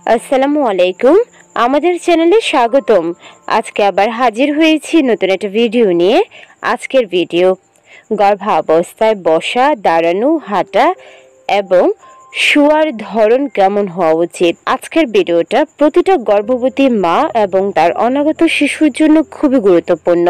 আসসালামু আলাইকুম। আমাদের চ্যানেলে স্বাগতম। আজকে আবার হাজির হয়েছি নতুন একটা ভিডিও নিয়ে। আজকের ভিডিও গর্ভাবস্থায় বসা, দাঁড়ানো, হাঁটা এবং শোয়ার ধরন কেমন হওয়া উচিত। আজকের ভিডিওটা প্রতিটা গর্ভবতী মা এবং তার অনাগত শিশুর জন্য খুবই গুরুত্বপূর্ণ।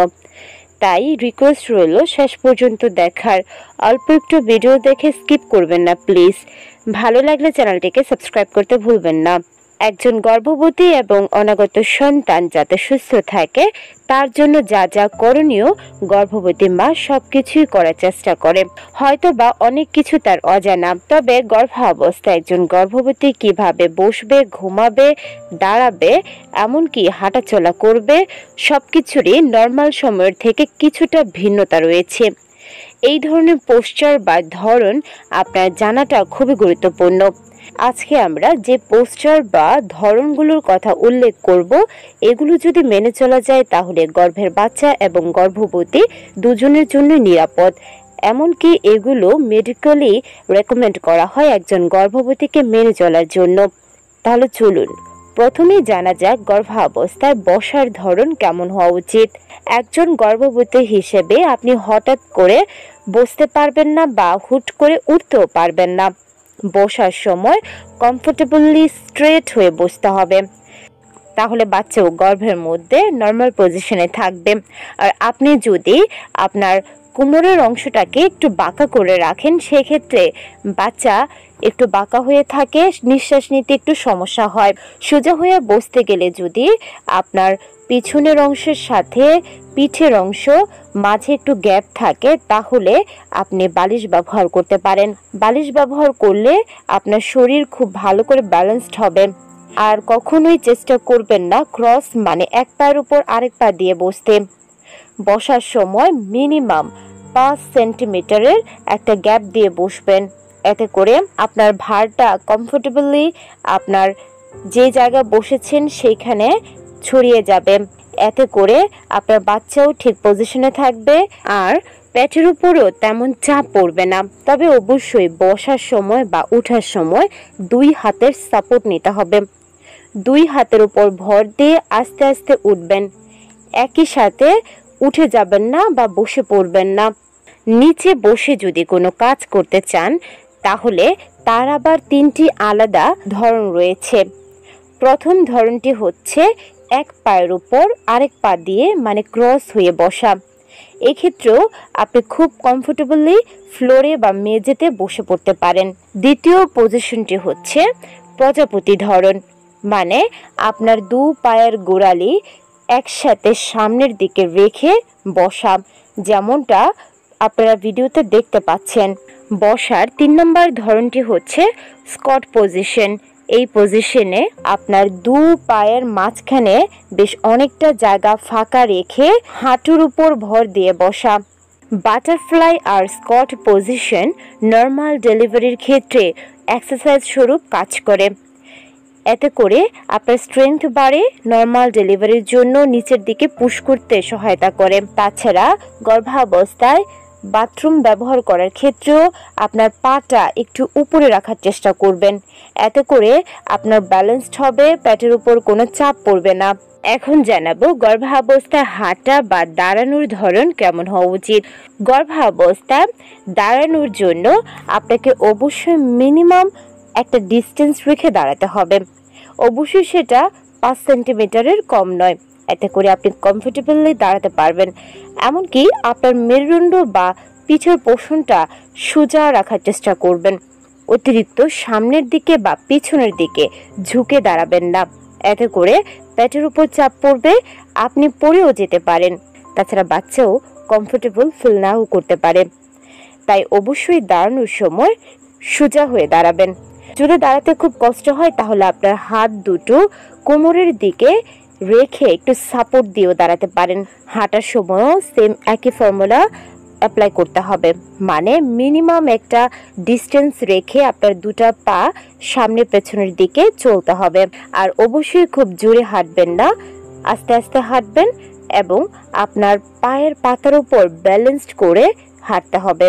তাই রিকোয়েস্ট রইল শেষ পর্যন্ত দেখার। অল্প একটু ভিডিও দেখে স্কিপ করবেন না প্লিজ। ভালো লাগলে চ্যানেলটিকে সাবস্ক্রাইব করতে ভুলবেন না। একজন গর্ভবতী এবং অনাগত সন্তান যাতে সুস্থ থাকে তার জন্য যা যা করণীয় গর্ভবতী মা সবকিছুই করার চেষ্টা করে। হয়তো বা অনেক কিছু তার অজানা, তবে গর্ভাবস্থায় একজন গর্ভবতী কিভাবে বসবে, ঘুমাবে, দাঁড়াবে, এমনকি হাঁটাচলা করবে, সবকিছুরই নর্মাল সময়ের থেকে কিছুটা ভিন্নতা রয়েছে। এই ধরনের পোস্চার বা ধরন আপনার জানাটা খুবই গুরুত্বপূর্ণ। আজকে আমরা যে পোস্চার বা ধরনগুলোর কথা উল্লেখ করব, এগুলো যদি মেনে চলা যায় তাহলে গর্ভের বাচ্চা এবং গর্ভবতী দুজনের জন্য নিরাপদ। এমনকি এগুলো মেডিকেলি রেকমেন্ড করা হয় একজন গর্ভবতীকে মেনে চলার জন্য। তাহলে চলুন প্রথমেই জানা যাক গর্ভাবস্থায় বসার ধরন কেমন হওয়া উচিত। একজন গর্ভবতী হিসেবে আপনি হঠাৎ করে বসতে পারবেন না বা হুট করে উঠতেও পারবেন না। বসার সময় কমফোর্টেবলি স্ট্রেট হয়ে বসতে হবে, তাহলে বাচ্চাও গর্ভের মধ্যে নর্মাল পজিশনে থাকবে। আর আপনি যদি আপনার কোমরের অংশটাকে একটু বাঁকা করে রাখেন, সেক্ষেত্রে বাচ্চা একটু বাঁকা হয়ে থাকে, নিঃশ্বাস নিতে একটু সমস্যা হয়। সোজা হয়ে বসতে গেলে যদি আপনার পিছনের অংশের সাথে পিঠের অংশ মাঝে একটু গ্যাপ থাকে, তাহলে আপনি বালিশ ব্যবহার করতে পারেন। বালিশ ব্যবহার করলে আপনার শরীর খুব ভালো করে ব্যালেন্সড হবে। আর কখনোই চেষ্টা করবেন না ক্রস মানে এক পায়ের উপর আরেক পা দিয়ে বসতে। বসার সময় মিনিমাম 5 সেন্টিমিটারের একটা গ্যাপ দিয়ে বসবেন। এতে করে আপনার ভারটা কমফোর্টেবলি আপনার যে জায়গায় বসেছেন সেইখানে ছড়িয়ে যাবে। এতে করে আপনার বাচ্চাও ঠিক পজিশনে থাকবে আর পেটের উপরও তেমন চাপ পড়বে না। তবে অবশ্যই বসার সময় বা ওঠার সময় 2 হাতের সাপোর্ট নিতে হবে। 2 হাতের উপর ভর দিয়ে আস্তে আস্তে উঠবেন। একই সাথে উঠে যাবেন না বা বসে পড়বেন না। নিচে বসে যদি কোনো কাজ করতে চান তাহলে তার আবার 3টি আলাদা ধরন রয়েছে। প্রথম ধরনটি হচ্ছে এক পায়ের উপর আরেক পা দিয়ে মানে ক্রস হয়ে বসা। এক্ষেত্রেও আপনি খুব কমফোর্টেবলি ফ্লোরে বা মেঝেতে বসে পড়তে পারেন। দ্বিতীয় পজিশনটি হচ্ছে প্রজাপতি ধরন, মানে আপনার 2 পায়ের গোড়ালি একসাথে সামনের দিকে রেখে বসা, যেমনটা আপনারা ভিডিওতে দেখতে পাচ্ছেন। বসার 3 নম্বর ধরনটি হচ্ছে স্কট পজিশন। এই পজিশনে আপনার 2 পায়ের মাঝখানে বেশ অনেকটা জায়গা ফাঁকা রেখে হাঁটুর উপর ভর দিয়ে বসা। বাটারফ্লাই আর স্কট পজিশন নর্মাল ডেলিভারির ক্ষেত্রে এক্সারসাইজ স্বরূপ কাজ করে। এতে করে আপনার স্ট্রেংথ বাড়ে, নর্মাল ডেলিভারির জন্য নিচের দিকে পুশ করতে সহায়তা করে। তাছাড়া গর্ভাবস্থায় বাথরুম ব্যবহার করার ক্ষেত্রেও আপনার পাটা একটু উপরে রাখার চেষ্টা করবেন। এতে করে আপনার ব্যালেন্সড হবে, পেটের উপর কোনো চাপ পড়বে না। এখন জানাবো গর্ভাবস্থায় হাঁটা বা দাঁড়ানোর ধরন কেমন হওয়া উচিত। গর্ভাবস্থায় দাঁড়ানোর জন্য আপনাকে অবশ্যই মিনিমাম একটা ডিস্টেন্স রেখে দাঁড়াতে হবে। অবশ্যই সেটা 5 সেন্টিমিটারের কম নয়। এতে করে আপনি কমফোর্টেবলি দাঁড়াতে পারবেন। এমনকি আপনার মেরুদণ্ড বা পিঠের পোষণটা সোজা রাখার চেষ্টা করবেন। অতিরিক্ত সামনের দিকে বা পিছনের দিকে ঝুঁকে দাঁড়াবেন না। এতে করে পেটের উপর চাপ পড়বে, আপনি পড়েও যেতে পারেন। তাছাড়া বাচ্চাও কমফোর্টেবল ফিল নাও করতে পারে। তাই অবশ্যই দাঁড়ানোর সময় সোজা হয়ে দাঁড়াবেন। যদি দাঁড়াতে খুব কষ্ট হয় তাহলে আপনার হাত দুটো কোমরের দিকে রেখে একটু সাপোর্ট দিয়েও দাঁড়াতে পারেন। হাঁটার সময়ও সেম একই ফর্মুলা অ্যাপ্লাই করতে হবে, মানে মিনিমাম একটা ডিস্টেন্স রেখে আপনার 2টা পা সামনে পেছনের দিকে চলতে হবে। আর অবশ্যই খুব জোরে হাঁটবেন না, আস্তে আস্তে হাঁটবেন এবং আপনার পায়ের পাতার উপর ব্যালেন্সড করে হাঁটতে হবে,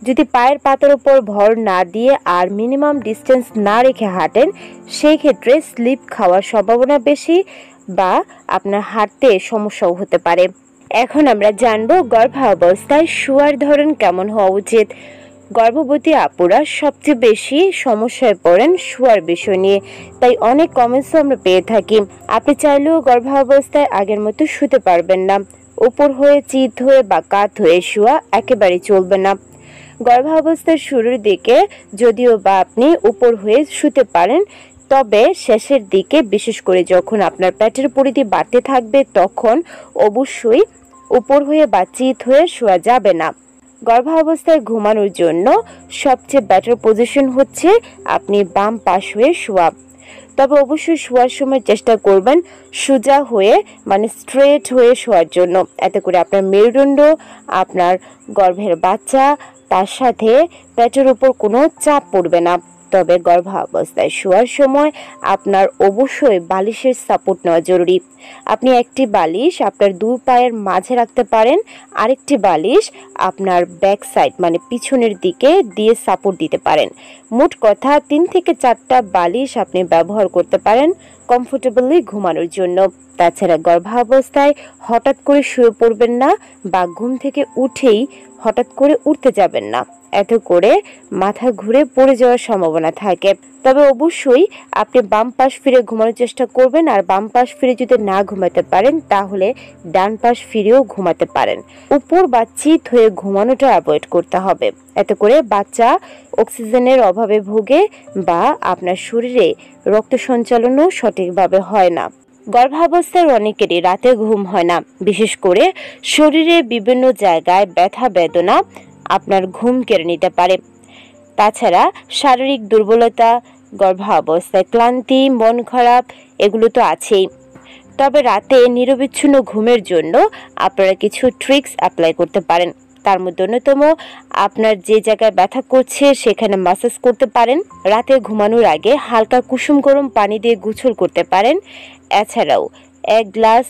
যদি পায়ের পাতার উপর ভর না দিয়ে আর মিনিমাম ডিস্টেন্স না রেখে হাঁটেন, সেই ক্ষেত্রে স্লিপ খাওয়ার সম্ভাবনা বেশি বা আপনার হাঁটতে সমস্যাও হতে পারে। এখন আমরা জানবো গর্ভাবস্থায় শোয়ার ধরন কেমন হওয়া উচিত। গর্ভবতী আপুরা সবচেয়ে বেশি সমস্যায় পড়েন শোয়ার বিষয় নিয়ে, তাই অনেক কমেন্টসও আমরা পেয়ে থাকি। আপনি চাইলেও গর্ভাবস্থায় আগের মতো শুতে পারবেন না। উপর হয়ে, চিত হয়ে বা কাত হয়ে শোয়া একেবারেই চলবে না। গর্ভাবস্থার শুরুর দিকে যদিও বা আপনি উপর হয়ে শুতে পারেন, তবে শেষের দিকে বিশেষ করে যখন আপনার পেটের পরিধি বাড়তে থাকবে তখন অবশ্যই উপর হয়ে বা চিত হয়ে শোয়া যাবে না। গর্ভাবস্থায় ঘুমানোর জন্য সবচেয়ে বেটার পজিশন হচ্ছে আপনি বাম পাশ হয়ে শোয়া। তবে অবশ্যই শোয়ার সময় চেষ্টা করবেন সোজা হয়ে, মানে স্ট্রেট হয়ে শোয়ার জন্য। এতে করে আপনার মেরুদণ্ড, আপনার গর্ভের বাচ্চা, তার সাথে পেটের উপর কোনো চাপ পড়বে না। তবে গর্ভাবস্থায় শোয়ার সময় আপনার অবশ্যই বালিশের সাপোর্ট নেওয়া জরুরি। আপনি একটি বালিশ আপনার দুই পায়ের মাঝে রাখতে পারেন, আরেকটি বালিশ আপনার ব্যাক সাইড মানে পিছনের দিকে দিয়ে সাপোর্ট দিতে পারেন। মোট কথা 3 থেকে 4টা বালিশ আপনি ব্যবহার করতে পারেন কমফোর্টেবলি ঘুমানোর জন্য। তাছাড়া গর্ভাবস্থায় হঠাৎ করে শুয়ে পড়বেন না বা ঘুম থেকে উঠেই হঠাৎ করে উঠতে যাবেন না, এতে করে মাথা ঘুরে পড়ে যাওয়ার সম্ভাবনা থাকে। তবে অবশ্যই আপনি বাম পাশ ফিরে ঘুমানোর চেষ্টা করবেন, আর বাম পাশ ফিরে যদি না ঘুমাতে পারেন তাহলে ডান পাশ ফিরেও ঘুমাতে পারেন। উপর বা চিত হয়ে ঘুমানোটা অ্যাভয়েড করতে হবে, এতে করে বাচ্চা অক্সিজেনের অভাবে ভোগে বা আপনার শরীরে রক্ত সঞ্চালনও সঠিকভাবে হয় না। গর্ভাবস্থায় অনেকেরই রাতে ঘুম হয় না, বিশেষ করে শরীরে বিভিন্ন জায়গায় ব্যথা বেদনা আপনার ঘুম কেড়ে নিতে পারে। তাছাড়া শারীরিক দুর্বলতা, গর্ভাবস্থায় ক্লান্তি, মন খারাপ এগুলো তো আছেই। তবে রাতে নিরবিচ্ছিন্ন ঘুমের জন্য আপনারা কিছু ট্রিক্স অ্যাপ্লাই করতে পারেন। তার মধ্যে অন্যতম, আপনার যে জায়গায় ব্যথা করছে সেখানে ম্যাসাজ করতে পারেন। রাতে ঘুমানোর আগে হালকা কুসুম গরম পানি দিয়ে গোসল করতে পারেন। এছাড়াও 1 গ্লাস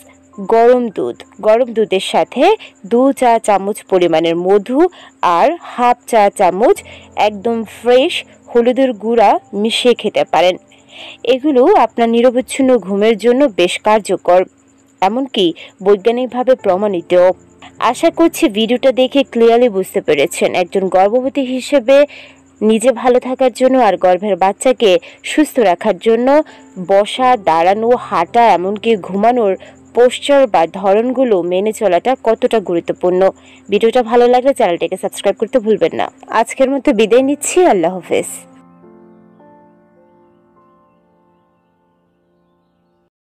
গরম দুধের সাথে 2 চা চামচ পরিমাণের মধু আর হাফ চা চামচ একদম ফ্রেশ হলুদের গুঁড়া মিশিয়ে খেতে পারেন। এগুলো আপনার নিরবচ্ছিন্ন ঘুমের জন্য বেশ কার্যকর, এমনকি বৈজ্ঞানিকভাবে প্রমাণিত। আশা করছি ভিডিওটা দেখে ক্লিয়ারলি বুঝতে পেরেছেন। একজন গর্ভবতী হিসেবে নিজে ভালো থাকার জন্য আর গর্ভের বাচ্চাকে সুস্থ রাখার জন্য বসা, দাঁড়ানো, হাঁটা, এমনকি ঘুমানোর পোস্চার বা ধরনগুলো মেনে চলাটা কতটা গুরুত্বপূর্ণ। ভিডিওটা ভালো লাগলে চ্যানেলটিকে সাবস্ক্রাইব করতে ভুলবেন না। আজকের মতো বিদায় নিচ্ছি। আল্লাহ হাফেজ।